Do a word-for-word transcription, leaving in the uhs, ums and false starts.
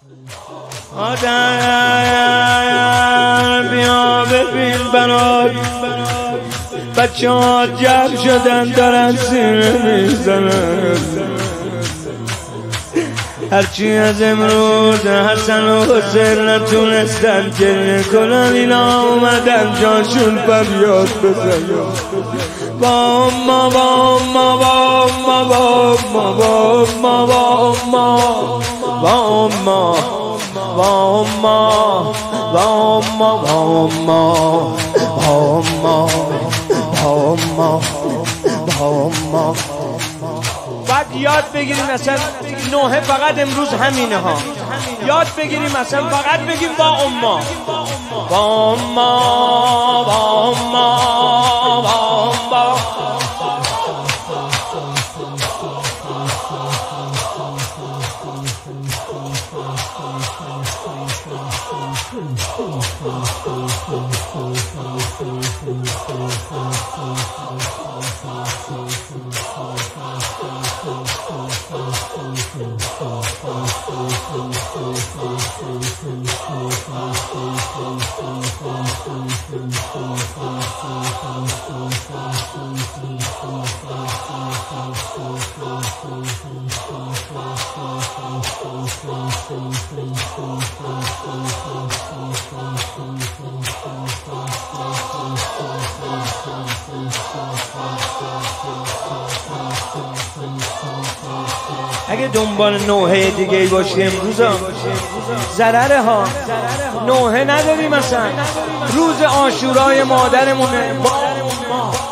آدم بیا ببین برای بچه ها جمع شدن دارن سینه میزنن. هرچی از امروز حسن و حسین نتونستن گریه کنن، اینا اومدن جاشون فریاد بزنن. با ما با ما با ما با ما با ما با ما با ما با ما با ما با ما با ما با ما با ما. بعد یاد بگیریم مثلا نوحه فقط امروز همینه ها. یاد بگیریم مثلا فقط بگیم با اما با اما با اما با اما. اگه دنبال نوحه دیگه ای باشی امروز ضرره ها. نوحه نداری مثلا روز عاشورای مادرمونه.